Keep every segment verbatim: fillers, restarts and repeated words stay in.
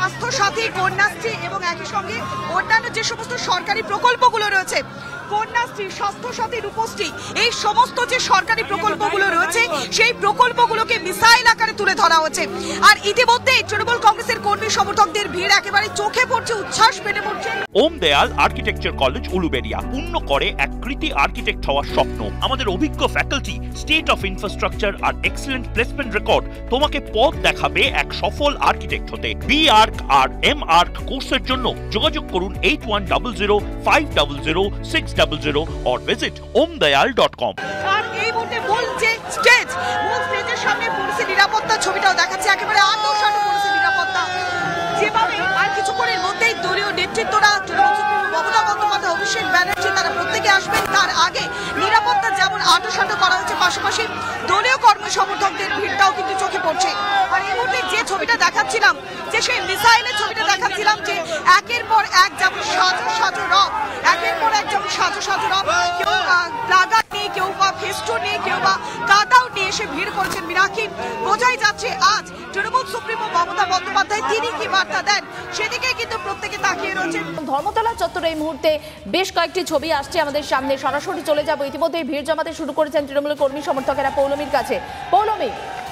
স্বাস্থ্য সাথী, কন্যাশ্রী এবং একই সঙ্গে অন্যান্য যে সমস্ত সরকারি প্রকল্পগুলো রয়েছে, কন্যাশ্রী, স্বাস্থ্য সাথী, রূপশ্রী, এই সমস্ত যে সরকারি প্রকল্পগুলো রয়েছে সেই প্রকল্পগুলোকে মিসাইল আকারে তুলে ধরা হচ্ছে। আর ইতিমধ্যে তৃণমূল কংগ্রেসের কর্মী সমর্থকদের ভিড় একেবারে চোখে পড়ছে, উচ্ছ্বাস পেটে পড়ছে। ওম দয়াল আর্কিটেকচার কলেজ উলুবেড়িয়া পূর্ণ করে এক কৃতি আর্কিটেক্ট হওয়ার স্বপ্ন। আমাদের অভিজ্ঞ ফ্যাকাল্টি, স্টেট অফ ইনফ্রাস্ট্রাকচার আর এক্সেলেন্ট প্লেসমেন্ট রেকর্ড তোমাকে পথ দেখাবে এক সফল আর্কিটেক্ট হতে। বি আর্ক আর এম আর্ক কোর্সের জন্য যোগাযোগ করুন eight one zero zero five zero zero six zero zero or visit om dayal dot com। আর এই মুহূর্তে মূল যে স্টেজ, মূল স্টেজের সামনে পুলিশের নিরাপত্তা ছবিটাও দেখাচ্ছে, একেবারে আটোসাটো পুলিশের নিরাপত্তা। যেভাবে আর কিছুক্ষণের মধ্যেই দলীয় নেতৃত্বরা, মমতা বন্দ্যোপাধ্যায়, অভিষেক ব্যানার্জি, তারা প্রত্যেকে আসবেন। তার আগে নিরাপত্তা যেমন আটোসাটো করা হচ্ছে, পাশাপাশি দলীয় কর্মী সমর্থকদের ভিড়টাও কিন্তু চোখে পড়ছে। আর এই মুহূর্তে যে ছবিটা দেখাচ্ছিলাম, যে সেই মিসাইলের ছবিটা দেখাচ্ছিলাম, যে একের পর এক যেমন সাজো সাজো রব, একের পর এক যেমন সাজো সাজো রব, কেউ প্লাগার নিয়ে, কেউ বা ফেস্টুন নিয়ে, কেউ বা কাদাও নিয়ে এসে ভিড় করেছেন মীনাক্ষী। বোঝাই যাচ্ছে আজ তৃণমূল সুপ্রিমো মমতা বন্দ্যোপাধ্যায় তিনি কি বার্তা দেন, সেদিকে কিন্তু প্রত্যেকে তাকিয়ে রয়েছেন। ধর্মতলা চত্বরে এই মুহূর্তে বেশ কয়েকটি ছবি আসছে আমাদের সামনে, সরাসরি চলে যাব। ইতিমধ্যে ভিড় জমাতে শুরু করেছেন তৃণমূল কর্মী সমর্থকেরা পৌলমীর কাছে। পৌলমী,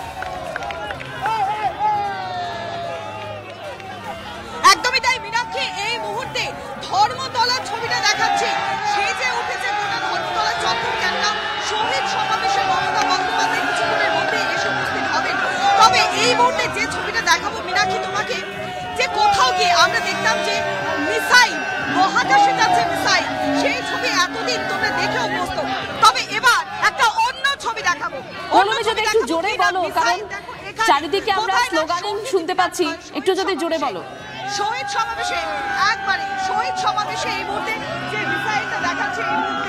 একদমই তাই মীনাক্ষী, এই মুহূর্তে ধর্মতলার ছবিটা দেখাচ্ছে, সেজে উঠেছে গোটা ধর্মতলা চত্বর। কেননা শহীদ সমাবেশে মমতা বন্দ্যোপাধ্যায় কিছুক্ষণের মধ্যে এসে উপস্থিত হবেন। তবে এই মুহূর্তে যে ছবিটা দেখাবো মীনাক্ষী তোমাকে, যে কোথাও গিয়ে আমরা দেখতাম যে মিসাইল, মহাকাশে যাচ্ছে মিসাইল, সেই ছবি এতদিন তোমরা দেখে অভ্যস্ত। তবে এবার একটা অন্য ছবি দেখাবো। পৌলমী, যদি একটু জোরে বলো, কারণ চারিদিকে আমরা স্লোগানিং শুনতে পাচ্ছি, একটু যদি জোরে বলো। শহীদ সমাবেশে, একবারে শহীদ সমাবেশে এই মুহূর্তে যে মিসাইলটা দেখাচ্ছে, এই মুহূর্তে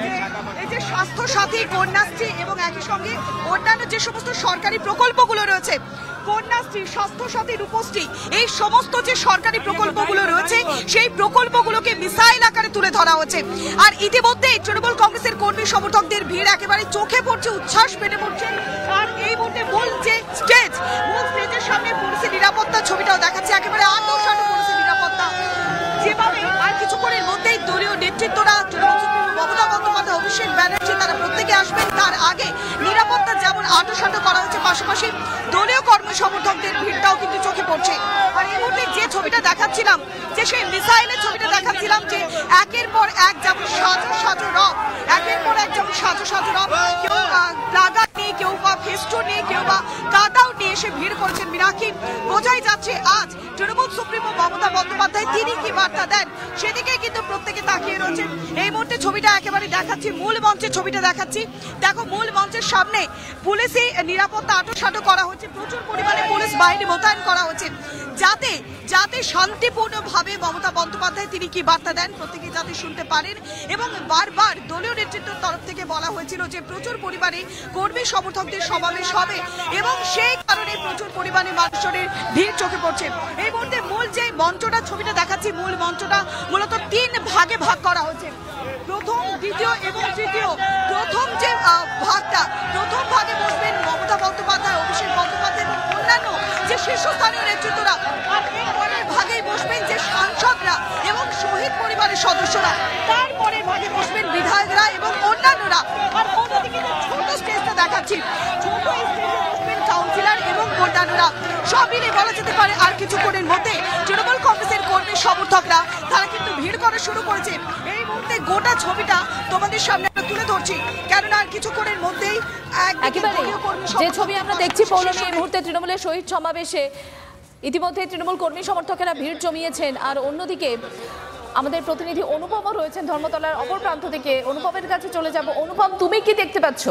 এই যে স্বাস্থ্য সাথী, কন্যাশ্রী এবং একই সঙ্গে অন্যান্য যে সমস্ত সরকারি প্রকল্পগুলো রয়েছে, কন্যাশ্রী, স্বাস্থ্য সাথী, রূপশ্রী, এই সমস্ত যে সরকারি প্রকল্পগুলো রয়েছে সেই প্রকল্পগুলোকে মিসাইল আকারে তুলে ধরা হচ্ছে। আর ইতিমধ্যে তৃণমূল কংগ্রেসের কর্মী সমর্থকদের ভিড় একেবারে চোখে পড়ছে, উচ্ছ্বাস পেটে পড়ছে। আর এই মুহূর্তে মূল যে স্টেজ, মূল স্টেজের সামনে পুলিশের নিরাপত্তা ছবিটাও দেখাচ্ছে, একেবারে আটোসাটো পুলিশের নিরাপত্তা। যেভাবে আর কিছুক্ষণের মধ্যেই দলীয় নেতৃত্বরা, মমতা বন্দ্যোপাধ্যায়, অভিষেক ব্যানার্জি, তারা প্রত্যেকে আসবেন। তার আগে নিরাপত্তা যেমন আটোসাটো করা হচ্ছে, পাশাপাশি দলীয় কর্মী সমর্থকদের ভিড়টাও কিন্তু চোখে পড়ছে। আর এই মুহূর্তে যে ছবিটা দেখাচ্ছিলাম, যে সেই মিসাইলের ছবিটা দেখাচ্ছিলাম, যে একের পর এক যেমন সাজো সাজো রব, একের পর এক যেমন সাজো সাজো রব, কেউ প্লাগার নিয়ে, কেউ বা ফেস্টুন নিয়ে, কেউ বা কাদাও নিয়ে এসে ভিড় করেছেন মীনাক্ষী। বোঝাই যাচ্ছে আজ তৃণমূল সুপ্রিমো মমতা বন্দ্যোপাধ্যায় তিনি কি বার্তা দেন, সেদিকে কিন্তু প্রত্যেকে তাকিয়ে রয়েছেন। এই মুহূর্তে ছবিটা একেবারে দেখাচ্ছি, মূল মঞ্চের ছবিটা দেখাচ্ছি। দেখো, মূল মঞ্চের সামনে পুলিশি নিরাপত্তা আটোসাটো করা হচ্ছে, প্রচুর পরিমাণে পুলিশ বাহিনী মোতায়েন করা হচ্ছে, যাতে যাতে শান্তিপূর্ণভাবে মমতা বন্দ্যোপাধ্যায় তিনি কি বার্তা দেন প্রত্যেকে যাতে শুনতে পারেন। এবং বারবার দলীয় নেতৃত্বের তরফ থেকে বলা হয়েছিল যে প্রচুর পরিমাণে কর্মী সমর্থকদের সমাবেশ হবে এবং সেই কারণে প্রচুর পরিমাণে মানুষজনের ভিড় চোখে পড়ছে। এই মুহূর্তে মূল যে মঞ্চটা ছবিটা দেখাচ্ছি, মূল মঞ্চটা মূলত তিন ভাগে ভাগ করা হচ্ছে, প্রথম, দ্বিতীয় এবং তৃতীয়। প্রথম যে ভাগটা, প্রথম ভাগে বসবেন মমতা বন্দ্যোপাধ্যায়, অভিষেক বন্দ্যোপাধ্যায় এবং অন্যান্য যে শীর্ষস্থানীয় নেতৃত্বরা। আর এর পরের ভাগেই বসবেন যে সাংসদরা এবং শহীদ পরিবারের সদস্যরা। তারপরে ভাগে বসবেন বিধায়করা এবং অন্যান্যরা। আর অন্যদিকে ছোট স্টেজটা দেখাচ্ছি, ছোট স্টেজে বসবেন কাউন্সিলর এবং অন্যান্যরা। সব মিলে বলা যেতে পারে আর কিছুক্ষণের মধ্যে তৃণমূল কংগ্রেসের কর্মী সমর্থকরা তারা কিন্তু ভিড় করা শুরু করেছে। এই মুহূর্তে গোটা ছবিটা তোমাদের সামনে আমরা তুলে ধরছি, কেননা আর কিছুক্ষণের মধ্যেই একেবারে যে ছবি আমরা দেখছি পৌলমী, এই মুহূর্তে তৃণমূলের শহীদ সমাবেশে ইতিমধ্যে তৃণমূল কর্মী সমর্থকেরা ভিড় জমিয়েছেন। আর অন্যদিকে আমাদের প্রতিনিধি অনুপমও রয়েছেন ধর্মতলার অপর প্রান্ত থেকে। অনুপমের কাছে চলে যাব। অনুপম, তুমি কি দেখতে পাচ্ছ?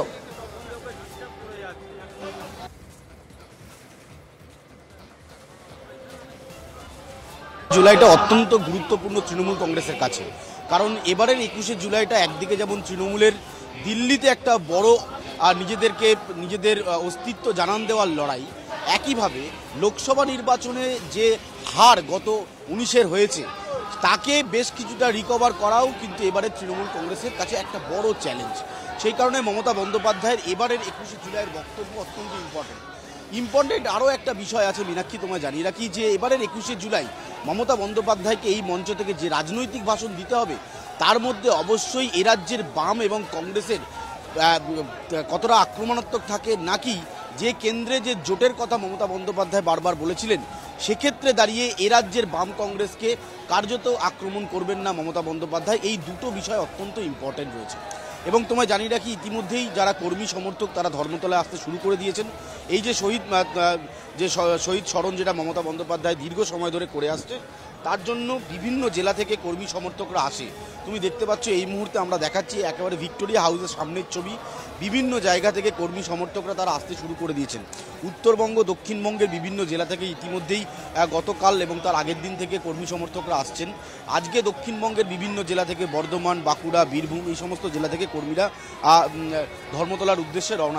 জুলাইটা অত্যন্ত গুরুত্বপূর্ণ তৃণমূল কংগ্রেসের কাছে, কারণ এবারের একুশে জুলাইটা একদিকে যেমন তৃণমূলের দিল্লিতে একটা বড় আর নিজেদেরকে নিজেদের অস্তিত্ব জানান দেওয়ার লড়াই, একইভাবে লোকসভা নির্বাচনে যে হার গত উনিশের হয়েছে তাকে বেশ কিছুটা রিকভার করাও কিন্তু এবারে তৃণমূল কংগ্রেসের কাছে একটা বড় চ্যালেঞ্জ। সেই কারণে মমতা বন্দ্যোপাধ্যায়ের এবারের একুশে জুলাইয়ের বক্তব্য অত্যন্ত ইম্পর্টেন্ট। ইম্পর্টেন্ট আরও একটা বিষয় আছে মীনাক্ষী, তোমায় জানিয়ে রাখি যে এবারের একুশে জুলাই মমতা বন্দ্যোপাধ্যায়কে এই মঞ্চ থেকে যে রাজনৈতিক ভাষণ দিতে হবে তার মধ্যে অবশ্যই এ রাজ্যের বাম এবং কংগ্রেসের কতটা আক্রমণাত্মক থাকে, নাকি যে কেন্দ্রে যে জোটের কথা মমতা বন্দ্যোপাধ্যায় বারবার বলেছিলেন সেক্ষেত্রে দাঁড়িয়ে এ রাজ্যের বাম কংগ্রেসকে কার্যত আক্রমণ করবেন না মমতা বন্দ্যোপাধ্যায়। এই দুটো বিষয় অত্যন্ত ইম্পর্টেন্ট রয়েছে। এবং তোমায় জানিয়ে রাখি ইতিমধ্যেই যারা কর্মী সমর্থক তারা ধর্মতলায় আসতে শুরু করে দিয়েছেন। এই যে শহীদ যে শহীদ স্মরণ যেটা মমতা বন্দ্যোপাধ্যায় দীর্ঘ সময় ধরে করে আসছে তার জন্য বিভিন্ন জেলা থেকে কর্মী সমর্থকরা আসে। তুমি দেখতে পাচ্ছ এই মুহূর্তে আমরা দেখাচ্ছি একেবারে ভিক্টোরিয়া হাউসের সামনের ছবি। বিভিন্ন জায়গা থেকে কর্মী সমর্থকরা তারা আসতে শুরু করে দিয়েছেন। উত্তরবঙ্গ দক্ষিণবঙ্গের বিভিন্ন জেলা থেকে ইতিমধ্যেই গতকাল এবং তার আগের দিন থেকে কর্মী সমর্থকরা আসছেন। আজকে দক্ষিণবঙ্গের বিভিন্ন জেলা থেকে বর্ধমান, বাঁকুড়া, বীরভূম এই সমস্ত জেলা থেকে কর্মীরা ধর্মতলার উদ্দেশ্যে রওনা।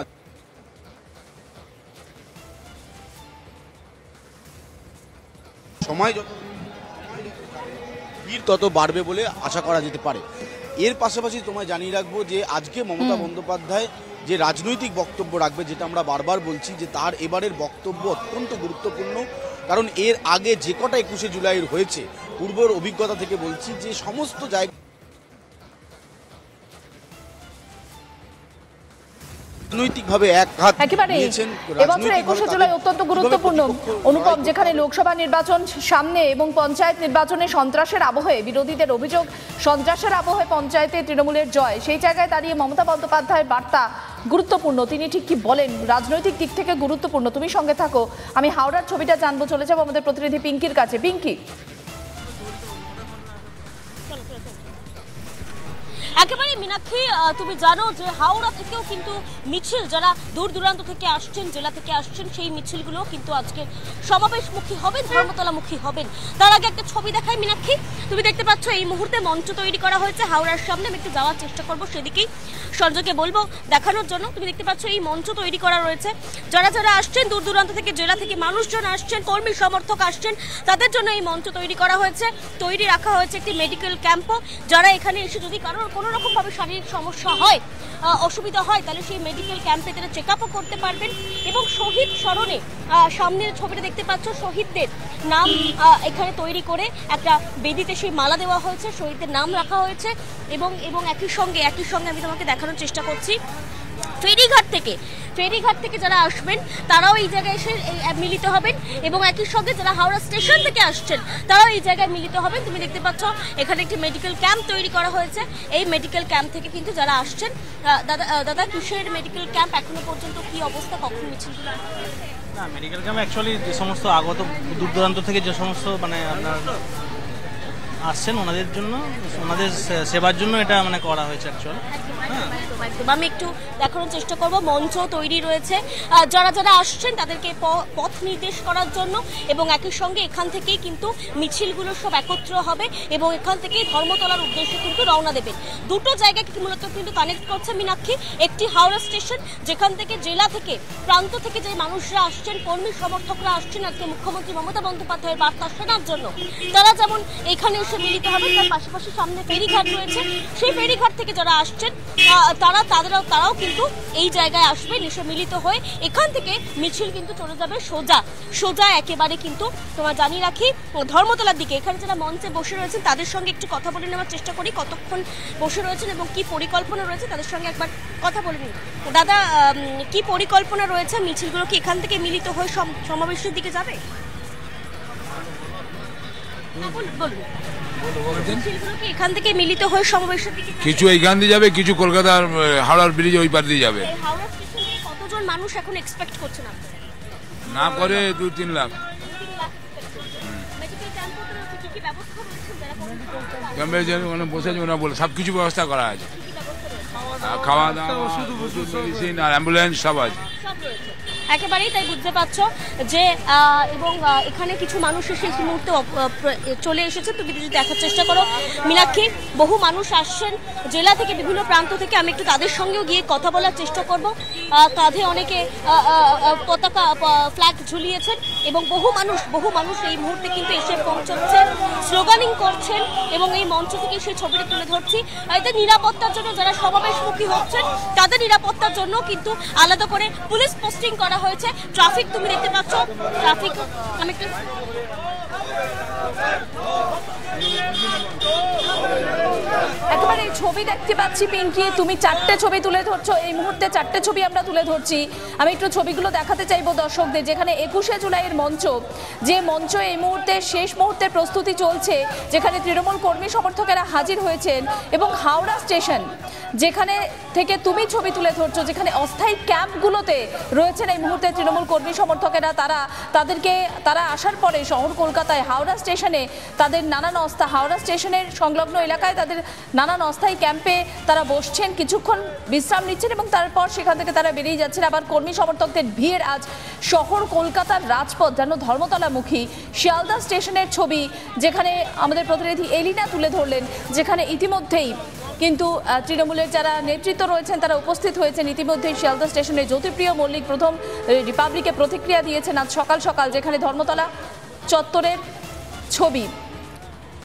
সময় ভিড় তত বাড়বে বলে আশা করা যেতে পারে। এর পাশাপাশি তোমায় জানিয়ে রাখবো যে আজকে মমতা বন্দ্যোপাধ্যায় যে রাজনৈতিক বক্তব্য রাখবে, যেটা আমরা বারবার বলছি যে তার এবারের বক্তব্য অত্যন্ত গুরুত্বপূর্ণ। কারণ এর আগে যে কটা একুশে জুলাইয়ের হয়েছে পূর্বর অভিজ্ঞতা থেকে বলছি যে সমস্ত জায়গা রাজনৈতিকভাবে এক হাত দিয়েছেন। এবছর একুশে জুলাই অত্যন্ত গুরুত্বপূর্ণ অনুপম, যেখানে লোকসভা নির্বাচন সামনে এবং পঞ্চায়েত নির্বাচনে সন্ত্রাসের আবহে বিরোধীদের অভিযোগ সন্ত্রাসের আবহে পঞ্চায়েতে তৃণমূলের জয়, সেই জায়গায় দাঁড়িয়ে মমতা বন্দ্যোপাধ্যায়ের বার্তা গুরুত্বপূর্ণ। তিনি ঠিক কি বলেন রাজনৈতিক দিক থেকে গুরুত্বপূর্ণ। তুমি সঙ্গে থাকো, আমি হাওড়ার ছবিটা জানবো, চলে যাবো আমাদের প্রতিনিধি পিঙ্কির কাছে। পিঙ্কি, একেবারে মীনাক্ষী, তুমি জানো যে হাওড়া থেকেও কিন্তু মিছিল যারা দূর দূরান্ত থেকে আসছেন, জেলা থেকে আসছেন, সেই মিছিলগুলো কিন্তু আজকে সমাবেশমুখী হবেন, ধর্মতলামুখী হবেন। তার আগে একটা ছবি দেখায় মীনাক্ষী, তুমি দেখতে পাচ্ছ এই মুহূর্তে মঞ্চ তৈরি করা হয়েছে হাওড়ার সামনে। আমি একটু যাওয়ার চেষ্টা করবো সেদিকেই, সঞ্জয়কে বলবো দেখানোর জন্য। তুমি দেখতে পাচ্ছ এই মঞ্চ তৈরি করা রয়েছে, যারা যারা আসছেন দূর দূরান্ত থেকে, জেলা থেকে মানুষজন আসছেন, কর্মী সমর্থক আসছেন, তাদের জন্য এই মঞ্চ তৈরি করা হয়েছে। তৈরি রাখা হয়েছে একটি মেডিকেল ক্যাম্পও, যারা এখানে এসে যদি কারোর কোনো রকমভাবে শারীরিক সমস্যা হয়, অসুবিধা হয়, তাহলে সেই মেডিকেল ক্যাম্পে তারা চেক আপও করতে পারবেন। এবং শহীদ স্মরণে সামনের ছবিটা দেখতে পাচ্ছ, শহীদদের নাম এখানে তৈরি করে একটা বেদিতে সেই মালা দেওয়া হয়েছে, শহীদদের নাম রাখা হয়েছে। এবং এবং একই সঙ্গে একই সঙ্গে আমি তোমাকে দেখানোর চেষ্টা করছি ফেরিঘাট থেকে ফেরিঘাট থেকে যারা আসবেন তারাও এই জায়গায় এসে মিলিত হবেন, এবং একই সঙ্গে যারা হাওড়া স্টেশন থেকে আসছেন তারাও এই জায়গায় মিলিত হবেন। তুমি দেখতে পাচ্ছ এখানে একটি মেডিকেল ক্যাম্প তৈরি করা হয়েছে। এই মেডিকেল ক্যাম্প থেকে কিন্তু যারা আসছেন, দাদা দাদা কিসের মেডিকেল ক্যাম্প, এখনো পর্যন্ত কি অবস্থা, কখন মিছিলগুলো? না, মেডিকেল ক্যাম্প অ্যাকচুয়ালি যে সমস্ত আগত দূর দূরান্ত থেকে যে সমস্ত মানে আপনার আসছেন ওনাদের জন্য, ওনাদের সেবার জন্য এটা মানে করা হয়েছে অ্যাকচুয়ালি। আমি একটু দেখানোর চেষ্টা করব, মঞ্চ তৈরি রয়েছে যারা যারা আসছেন তাদেরকে পথ নির্দেশ করার জন্য, এবং একই সঙ্গে এখান থেকেই কিন্তু মিছিলগুলো সব একত্র হবে এবং এখান থেকেই ধর্মতলার উদ্দেশ্যে কিন্তু রওনা দেবেন। দুটো জায়গাকে মূলত কিন্তু কানেক্ট করছে মীনাক্ষী, একটি হাওড়া স্টেশন যেখান থেকে জেলা থেকে প্রান্ত থেকে যে মানুষরা আসছেন, কর্মী সমর্থকরা আসছেন আজকে মুখ্যমন্ত্রী মমতা বন্দ্যোপাধ্যায়ের বার্তা শোনার জন্য, তারা যেমন এখানে এসে মিলিত হবেন, তার পাশাপাশি সামনে ফেরিঘাট রয়েছে, সেই ফেরিঘাট থেকে যারা আসছেন তারা তাদেরও তারাও কিন্তু এই জায়গায় আসবেন, এসে মিলিত হয়ে এখান থেকে মিছিল কিন্তু চলে যাবে সোজা সোজা একেবারে কিন্তু তোমার জানিয়ে রাখি ধর্মতলার দিকে। এখানে যারা মঞ্চে বসে রয়েছেন তাদের সঙ্গে একটু কথা বলে নেওয়ার চেষ্টা করি, কতক্ষণ বসে রয়েছেন এবং কি পরিকল্পনা রয়েছে তাদের সঙ্গে একবার কথা বলে নিই। দাদা, কি পরিকল্পনা রয়েছে, মিছিলগুলো কি এখান থেকে মিলিত হয়ে সমাবেশের দিকে যাবে? বলুন, এখান থেকে মিলিত হয়ে সমাবেশের দিকে কিছু এইখান দিয়ে যাবে, কিছু কলকাতার হাওড়ার ব্রিজ ওই পার দিয়ে যাবে। হাওড়া স্টেশনে কতজন মানুষ এখন এক্সপেক্ট করছেন আপনারা? না করে দুই তিন লাখ। ক্যাম্পে বসে ওনা বলে সব কিছু ব্যবস্থা করা আছে, খাওয়া দাওয়া, ওষুধ, মেডিসিন আর অ্যাম্বুলেন্স সব আছে। একেবারেই তাই বুঝতে পারছ যে এবং এখানে কিছু মানুষ এসে এই মুহূর্তে চলে এসেছে। তুমি যদি দেখার চেষ্টা করো মীনাক্ষী, বহু মানুষ আসছেন জেলা থেকে, বিভিন্ন প্রান্ত থেকে। আমি একটু তাদের সঙ্গেও গিয়ে কথা বলার চেষ্টা করব। কাঁধে অনেকে পতাকা ফ্ল্যাগ ঝুলিয়েছেন এবং বহু মানুষ বহু মানুষ এই মুহূর্তে কিন্তু এসে পৌঁছাচ্ছেন, স্লোগানিং করছেন এবং এই মঞ্চ থেকে সেই ছবিটা তুলে ধরছি। এতে নিরাপত্তার জন্য যারা সমাবেশমুখী হচ্ছেন তাদের নিরাপত্তার জন্য কিন্তু আলাদা করে পুলিশ পোস্টিং করা হয়েছে। ট্রাফিক তুমি দেখতে পাচ্ছ, ট্রাফিক আমি একটু একেবারে এই ছবি দেখতে পাচ্ছি পিঙ্কি, তুমি চারটে ছবি তুলে ধরছো, এই মুহূর্তে চারটে ছবি আমরা তুলে ধরছি। আমি একটু ছবিগুলো দেখাতে চাইবো দর্শকদের, যেখানে একুশে জুলাইয়ের মঞ্চ, যে মঞ্চ এই মুহূর্তে শেষ মুহূর্তের প্রস্তুতি চলছে, যেখানে তৃণমূল কর্মী সমর্থকেরা হাজির হয়েছেন, এবং হাওড়া স্টেশন যেখানে থেকে তুমি ছবি তুলে ধরছো, যেখানে অস্থায়ী ক্যাম্পগুলোতে রয়েছেন এই মুহূর্তে তৃণমূল কর্মী সমর্থকেরা। তারা তাদেরকে তারা আসার পরে শহর কলকাতায় হাওড়া স্টেশনে তাদের নানান অস্থা হাওড়া স্টেশনের সংলগ্ন এলাকায় তাদের নানান অস্থায়ী ক্যাম্পে তারা বসছেন, কিছুক্ষণ বিশ্রাম নিচ্ছেন এবং তারপর সেখান থেকে তারা বেরিয়ে যাচ্ছেন। আবার কর্মী সমর্থকদের ভিড় আজ শহর কলকাতার রাজপথ যেন ধর্মতলামুখী। শিয়ালদা স্টেশনের ছবি যেখানে আমাদের প্রতিনিধি এলিনা তুলে ধরলেন, যেখানে ইতিমধ্যেই কিন্তু তৃণমূলের যারা নেতৃত্ব রয়েছেন তারা উপস্থিত হয়েছেন। ইতিমধ্যেই শিয়ালদা স্টেশনে জ্যোতিপ্রিয় মল্লিক প্রথম রিপাবলিকে প্রতিক্রিয়া দিয়েছেন আজ সকাল সকাল, যেখানে ধর্মতলা চত্বরের ছবি।